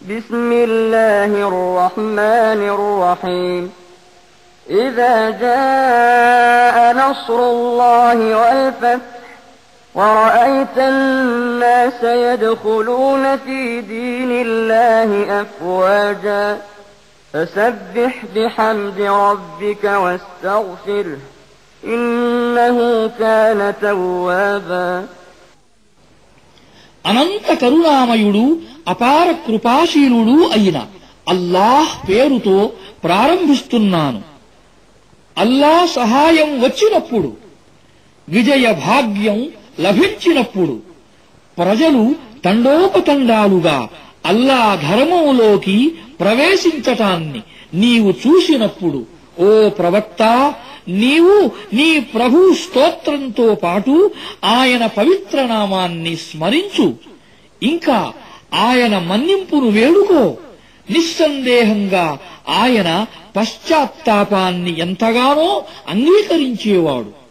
بسم الله الرحمن الرحيم إذا جاء نصر الله والفتح ورأيت الناس يدخلون في دين الله أفواجا فسبح بحمد ربك واستغفره إنه كان توابا. అనంత కరుణామయుడు అపార కృపాశీలుడు అయిన అల్లాహ్ పేరుతో ప్రారంభిస్తున్నాను. అల్లాహ్ సహాయం వచ్చినప్పుడు, విజయ భాగ్యం లభించినప్పుడు, ప్రజలు తండోపతండాలుగా అల్లా ధర్మంలోకి ప్రవేశించటాన్ని నీవు చూసినప్పుడు, ఓ ప్రవక్త, నీవు నీ ప్రభు స్తోత్రంతో పాటు ఆయన పవిత్ర నామాన్ని స్మరించు. ఇంకా ఆయన మన్నింపును వేడుకో. నిస్సందేహంగా ఆయన పశ్చాత్తాపాన్ని ఎంతగానో అంగీకరించేవాడు.